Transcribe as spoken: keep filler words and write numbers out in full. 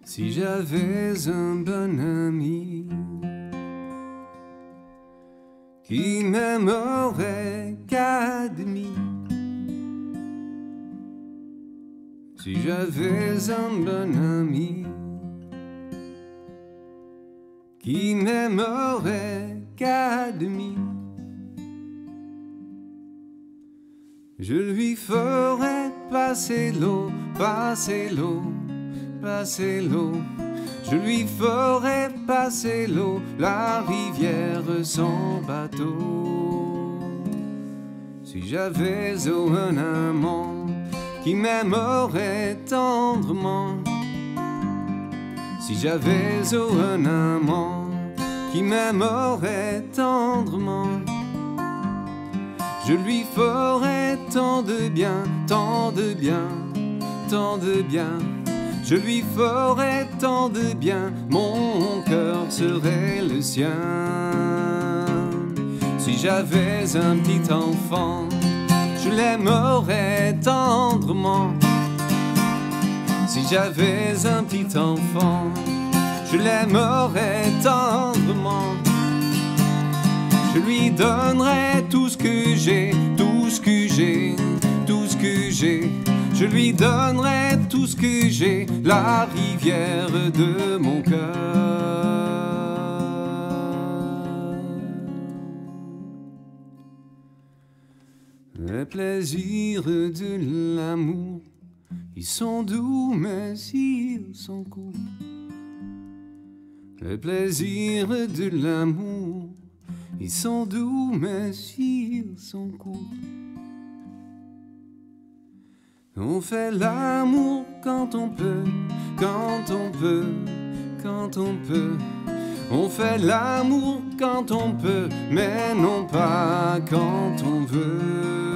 Si j'avais un bon ami qui m'aimerait qu'à demi, si j'avais un bon ami qui m'aimerait qu'à demi, je lui ferais passer l'eau, passer l'eau, passer l'eau. Je lui ferais passer l'eau, la rivière sans bateau. Si j'avais oh, un amant qui m'aimerait tendrement, si j'avais oh, un amant qui m'aimerait tendrement, je lui ferais tant de bien, tant de bien, tant de bien. Je lui ferais tant de bien, mon cœur serait le sien. Si j'avais un petit enfant, je l'aimerais tendrement. Si j'avais un petit enfant, je l'aimerais tendrement. Je lui donnerais tout ce que j'ai, tout ce que j'ai, tout ce que j'ai. Je lui donnerai tout ce que j'ai, la rivière de mon cœur. Les plaisirs de l'amour, ils sont doux mais ils sont courts. Les plaisirs de l'amour, ils sont doux mais ils sont courts. On fait l'amour quand on peut, quand on peut, quand on peut. On fait l'amour quand on peut, mais non pas quand on veut.